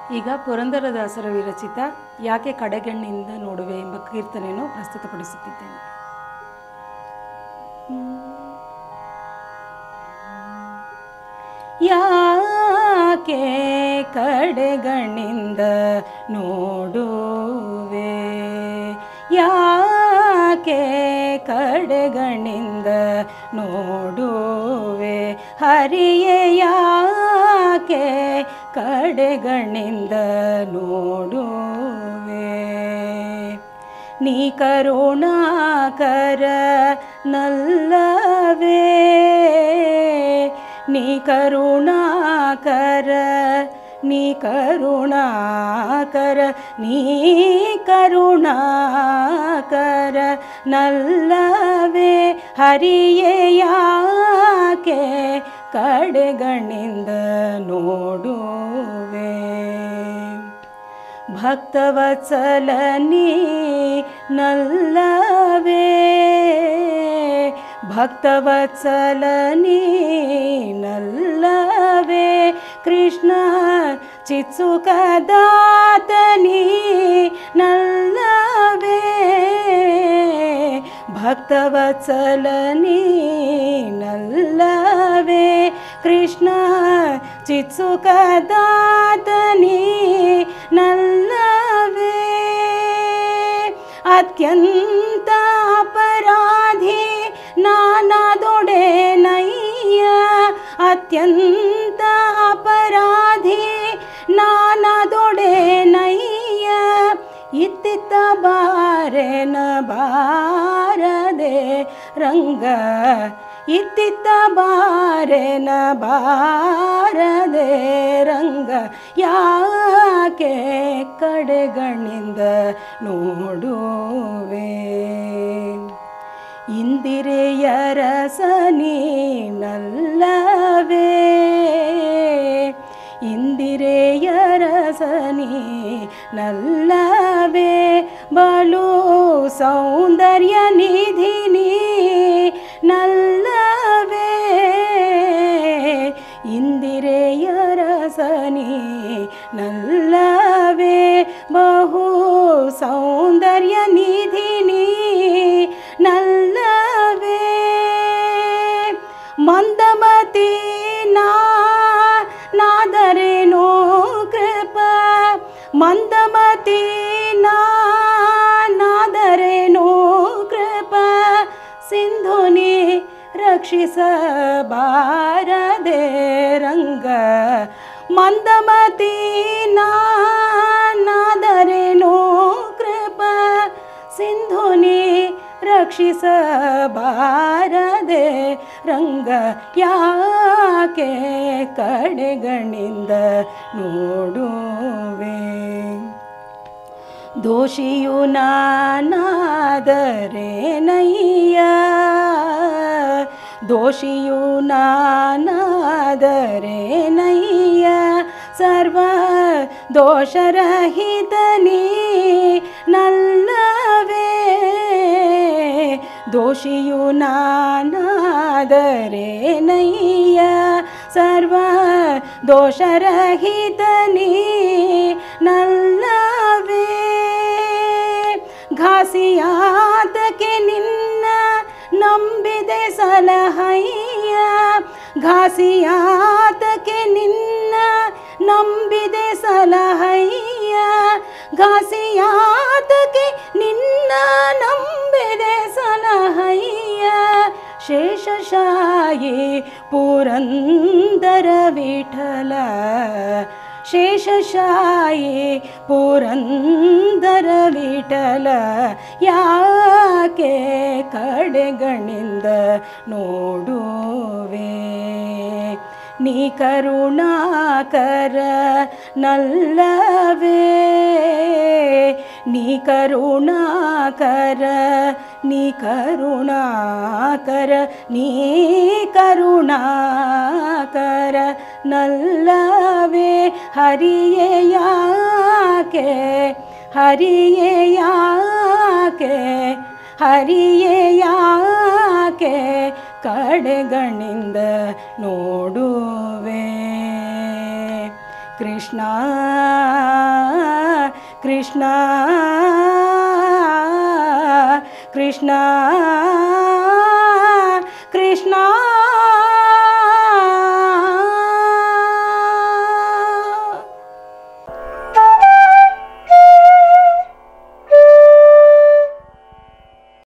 ಈಗ ಪುರಂದರದಾಸರ ವಿರಚಿತ ಯಾಕೆ ಕಡೆಗಣ್ಣಿಂದ ನೋಡುವೆ ಎಂಬ ಕೀರ್ತನೆಯನ್ನು ಪ್ರಸ್ತುತಪಡಿಸುತ್ತಿದ್ದೇನೆ. ಯಾಕೆ ಕಡೆಗಣ್ಣಿಂದ ನೋಡುವೆ, ಯಾಕೆ ಕಡೆಗಣ್ಣಿಂದ ನೋಡುವೆ, ಹರಿಯೇ ಯಾಕೆ ಕಡೆಗಣ್ಣಿಂದ ನೋಡುವೆ. ನೀ ಕರುಣಾಕರ ನಲ್ಲವೇ, ನೀ ಕರುಣಾಕರ, ನೀ ಕರುಣಾಕರ, ನೀ ಕರುಣಾಕರ ನಲ್ಲವೇ, ಹರಿಯೇ ಯಾಕೆ ಕಡೆಗಣ್ಣಿಂದ ನೋಡುವೆ. ಭಕ್ತವತ್ಸಲ ನೀ ನಲ್ಲವೇ, ಭಕ್ತವತ್ಸಲ ನೀ ನಲ್ಲವೇ, ಕೃಷ್ಣ ಚಿತ್ಸುಖದಾತ ನೀ ನಲ್ಲವೇ, ಭಕ್ತವತ್ಸಲ ನೀ ನಲ್ಲವೇ, ಕೃಷ್ಣ ಚಿತ್ಸುಖದಾತ ನೀ ನಲ್ಲವೇ. ಅತ್ಯಂತ ಅಪರಾಧಿ ನಾನಾದೊಡೆನಯ್ಯ, ಅತ್ಯಂತ ಅಪರಾಧಿ ನಾನಾದೊಡೆನಯ್ಯ, ಇತ್ತಿತ್ತ ಬಾರೆನ ಬಾರದೆ ರಂಗ, ಇತ್ತಿತ್ತ ಬಾರೆನ ಬಾರದೆ ರಂಗ, ಯಾಕೆ ಕಡೆಗಣ್ಣಿಂದ ನೋಡುವೆ. ಇಂದಿರೆಯ ರಸನಿ ನಲ್ಲವೇ, ಇಂದಿರೆಯ ರಸನಿ ನಲ್ಲವೇ, ಬಲು ಸೌಂದರ್ಯ ನಿಧಿನಿ ನಲ್ಲವೇ, ಇಂದಿರೆಯ ರಸನಿ ನಲ್ಲವೇ, ಬಹು ಸೌಂದರ್ಯ ನಿಧಿನಿ ನಲ್ಲವೇ. ಮಂದಮತಿ ನಾದರೇನೋ ಕೃಪ, ಮಂದಮತಿ ನಾದರೇನೋ ಕೃಪ, ಸಿಂಧುನಿ ರಕ್ಷಿಸಬಾರದೆ ರಂಗ, ಮಂದಮತಿ ನಾದರೇನೋ ಕೃಪ, ಸಿಂಧುನಿ ರಕ್ಷಿಸಬಾರದೆ ರಂಗ, ಯಾಕೆ ಕಡೆಗಣ್ಣಿಂದ ನೋಡುವೆ. ದೋಷಿಯು ನಾನಾದರೇನಯ್ಯ, ದೋಷಿಯು ನಾನಾದರೇನಯ್ಯ, ಸರ್ವ ದೋಷರಹಿತ ನೀ ನಲ್ಲವೇ, ದೋಷಿಯು ನಾನಾದರೇನಯ್ಯ, ಸರ್ವ ದೋಷರಹಿತ ನೀ ನಲ್ಲವೇ. ಘಾಸಿಯಾತಕ್ಕೆ ನಿನ್ನ ನಂಬಿದೆ ಸಲಹಯ್ಯ, ಘಾಸಿಯಾತಕ್ಕೆ ನಿನ್ನ ನಂಬಿದೆ ಸಲಹಯ್ಯ, ಘಾಸಿಯಾತಕ್ಕೆ ನಿನ್ನ ನಂಬಿದೆ ಸಲಹಯ್ಯ, ಶೇಷಶಾಯಿ ಪುರಂದರ ವಿಠಲ, ಶೇಷಶಾಯಿ ಪುರಂದರ ವಿಠಲ, ಯಾಕೆ ಕಡೆಗಣ್ಣಿಂದ ನೋಡುವೆ. ನೀ ಕರುಣಾಕರ ನಲ್ಲವೇ, ನೀ ಕರುಣಾಕರ, ನೀ ಕರುಣಾಕರ, ನೀ ಕರುಣಾಕರ ನಲ್ಲವೇ, ಹರಿಯೇ ಯಾಕೆ, ಹರಿಯೇ ಯಾಕೆ, ಹರಿಯೇ ಯಾಕೆ ಕಡೆಗಣ್ಣಿಂದ ನೋಡುವೆ. ಕೃಷ್ಣ ಕೃಷ್ಣ ಕೃಷ್ಣ